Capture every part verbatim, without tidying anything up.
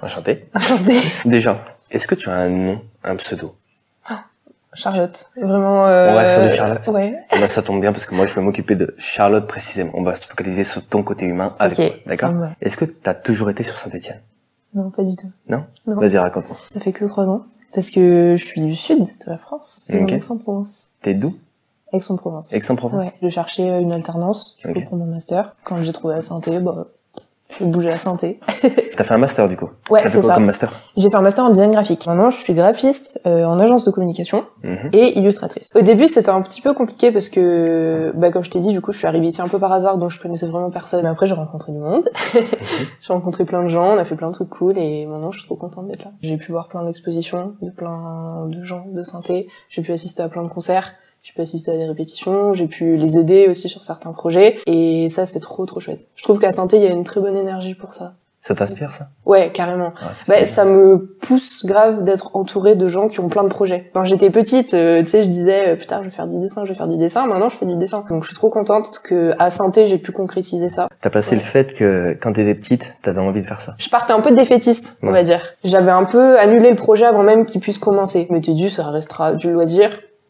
Enchanté. Enchanté. Déjà, est-ce que tu as un nom, un pseudo? Charlotte. Vraiment, euh... On va sur du Charlotte. Ouais. Et ben, ça tombe bien parce que moi, je vais m'occuper de Charlotte précisément. On va se focaliser sur ton côté humain avec Ok, toi. D'accord? ça me va. Est-ce que t'as toujours été sur Saint-Étienne? Non, pas du tout. Non? Non. Vas-y, raconte-moi. Ça fait que trois ans. Parce que je suis du sud de la France. De Ok. Aix-en-Provence. T'es d'où? Aix-en-Provence. Aix-en-Provence? Ouais. Je cherchais une alternance, du Ok. coup, pour mon master. Quand j'ai trouvé à Saint-Étienne, bah, je bougeais à Saint-Étienne. T'as fait un master, du coup? Ouais, T'as fait c'est quoi ça. comme master? J'ai fait un master en design graphique. Maintenant, je suis graphiste euh, en agence de communication Mhm. et illustratrice. Au début, c'était un petit peu compliqué parce que, bah, comme je t'ai dit, du coup, je suis arrivée ici un peu par hasard, donc je connaissais vraiment personne. Mais après, j'ai rencontré du monde. J'ai rencontré plein de gens, on a fait plein de trucs cool et maintenant, je suis trop contente d'être là. J'ai pu voir plein d'expositions de plein de gens de Saint-Étienne. J'ai pu assister à plein de concerts. J'ai pu assister à des répétitions, j'ai pu les aider aussi sur certains projets, et ça, c'est trop, trop chouette. Je trouve qu'à Saint-Étienne, il y a une très bonne énergie pour ça. Ça t'inspire, ça? Ouais, carrément. Ah, ça Bah, fait ça me pousse grave d'être entourée de gens qui ont plein de projets. Quand j'étais petite, euh, tu sais, je disais, euh, putain, je vais faire du dessin, je vais faire du dessin. Maintenant, je fais du dessin. Donc, je suis trop contente que à Saint-Étienne, j'ai pu concrétiser ça. T'as passé Ouais. le fait que, quand t'étais petite, t'avais envie de faire ça. Je partais un peu défaitiste, on Ouais. va dire. J'avais un peu annulé le projet avant même qu'il puisse commencer. Je m'étais dit, ça restera du loisir.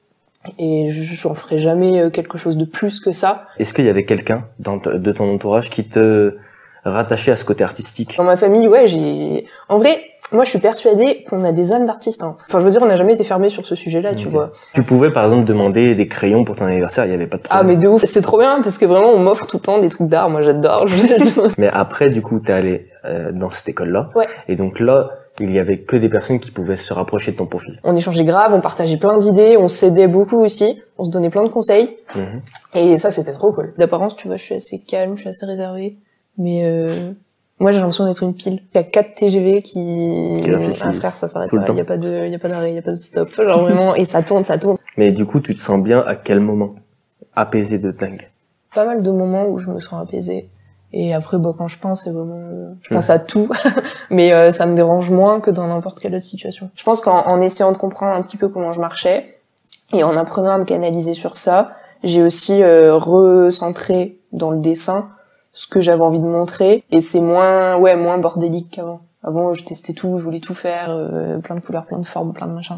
Et j'en ferai jamais quelque chose de plus que ça. Est-ce qu'il y avait quelqu'un dans t- de ton entourage qui te rattachait à ce côté artistique? Dans ma famille, ouais, j'ai... En vrai, moi, je suis persuadée qu'on a des âmes d'artistes. Hein. Enfin, je veux dire, on n'a jamais été fermé sur ce sujet-là, tu Ok. vois. Tu pouvais, par exemple, demander des crayons pour ton anniversaire, il y avait pas de Ah, problème. mais de ouf. C'est trop bien, parce que vraiment, on m'offre tout le temps des trucs d'art. Moi, j'adore. Mais après, du coup, t'es allé euh, dans cette école-là. Ouais. Et donc là, il y avait que des personnes qui pouvaient se rapprocher de ton profil. On échangeait grave, on partageait plein d'idées, on s'aidait beaucoup aussi. On se donnait plein de conseils. Mhm. Et ça, c'était trop cool. D'apparence, tu vois, je suis assez calme, je suis assez réservée. Mais euh, moi, j'ai l'impression d'être une pile. Il y a quatre T G V qui... Qui réfléchissent Ah, frère, ça s'arrête tout le pas. temps. Il y a pas de, il y a pas d'arrêt, il y a pas de stop. Genre vraiment, et ça tourne, ça tourne. Mais du coup, tu te sens bien à quel moment? Apaisé de dingue. Pas mal de moments où je me sens apaisée. Et après, bah, quand je pense, c'est vraiment, euh, je pense Mhm. à tout. Mais euh, ça me dérange moins que dans n'importe quelle autre situation. Je pense qu'en en essayant de comprendre un petit peu comment je marchais, et en apprenant à me canaliser sur ça, j'ai aussi euh, recentré dans le dessin ce que j'avais envie de montrer. Et c'est moins, ouais, moins bordélique qu'avant. Avant, je testais tout, je voulais tout faire, euh, plein de couleurs, plein de formes, plein de machins.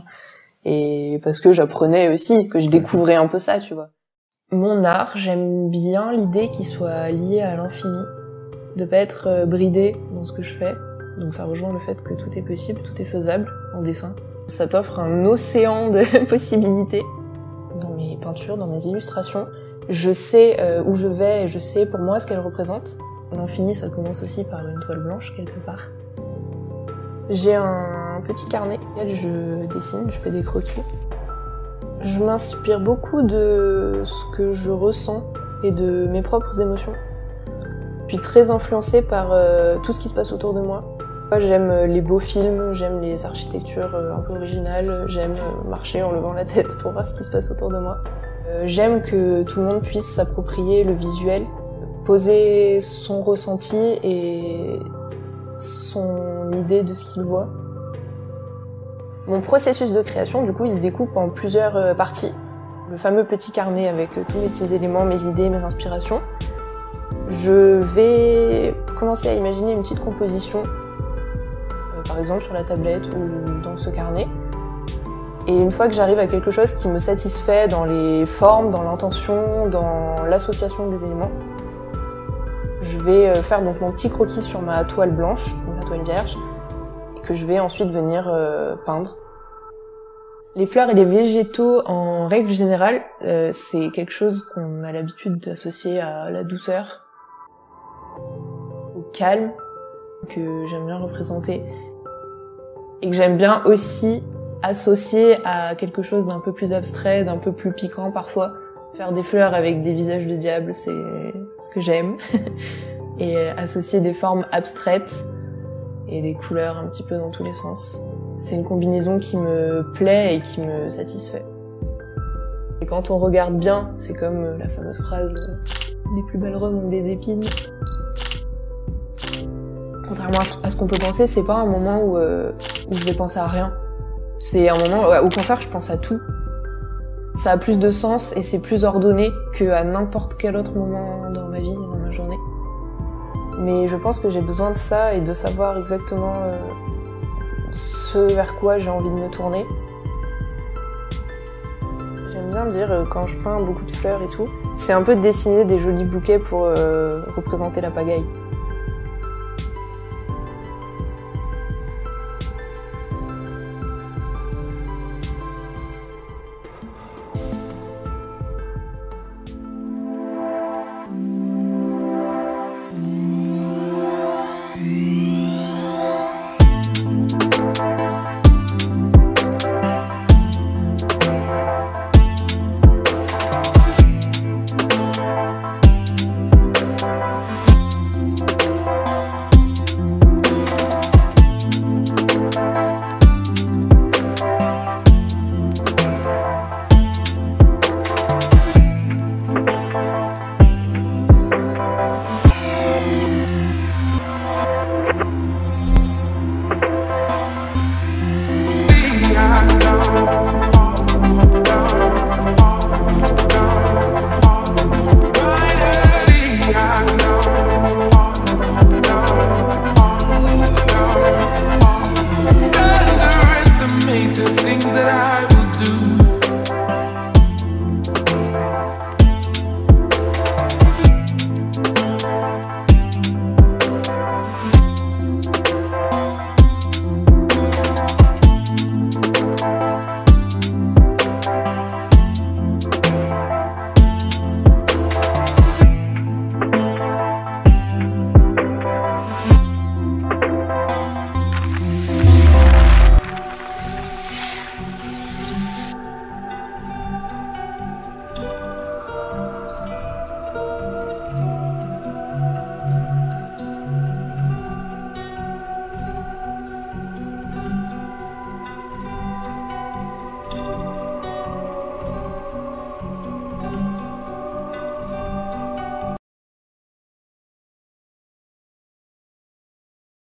Et parce que j'apprenais aussi, que je découvrais un peu ça, tu vois. Mon art, j'aime bien l'idée qu'il soit lié à l'infini, de pas être euh, bridé dans ce que je fais. Donc ça rejoint le fait que tout est possible, tout est faisable en dessin. Ça t'offre un océan de possibilités. Dans mes peintures, dans mes illustrations, je sais euh, où je vais et je sais pour moi ce qu'elle représente. L'infini, ça commence aussi par une toile blanche quelque part. J'ai un petit carnet, auquel je dessine, je fais des croquis. Je m'inspire beaucoup de ce que je ressens et de mes propres émotions. Je suis très influencée par euh, tout ce qui se passe autour de moi. Moi, j'aime les beaux films, j'aime les architectures euh, un peu originales, j'aime euh, marcher en levant la tête pour voir ce qui se passe autour de moi. Euh, j'aime que tout le monde puisse s'approprier le visuel, poser son ressenti et son idée de ce qu'il voit. Mon processus de création, du coup, il se découpe en plusieurs euh, parties. Le fameux petit carnet avec euh, tous mes petits éléments, mes idées, mes inspirations. Je vais commencer à imaginer une petite composition, euh, par exemple sur la tablette ou dans ce carnet. Et une fois que j'arrive à quelque chose qui me satisfait dans les formes, dans l'intention, dans l'association des éléments, je vais euh, faire donc mon petit croquis sur ma toile blanche, ma toile vierge, que je vais ensuite venir euh, peindre. Les fleurs et les végétaux, en règle générale, euh, c'est quelque chose qu'on a l'habitude d'associer à la douceur, au calme, que j'aime bien représenter, et que j'aime bien aussi associer à quelque chose d'un peu plus abstrait, d'un peu plus piquant parfois. Faire des fleurs avec des visages de diable, c'est ce que j'aime. Et associer des formes abstraites et des couleurs un petit peu dans tous les sens. C'est une combinaison qui me plaît et qui me satisfait. Et quand on regarde bien, c'est comme la fameuse phrase « Les plus belles roses ont des épines ». Contrairement à ce qu'on peut penser, c'est pas un moment où, euh, où je vais penser à rien. C'est un moment où, au contraire, je pense à tout. Ça a plus de sens et c'est plus ordonné qu'à n'importe quel autre moment dans ma vie et dans ma journée. Mais je pense que j'ai besoin de ça et de savoir exactement euh, ce vers quoi j'ai envie de me tourner. J'aime bien dire, euh, quand je peins beaucoup de fleurs et tout, c'est un peu de dessiner des jolis bouquets pour euh, représenter la pagaille.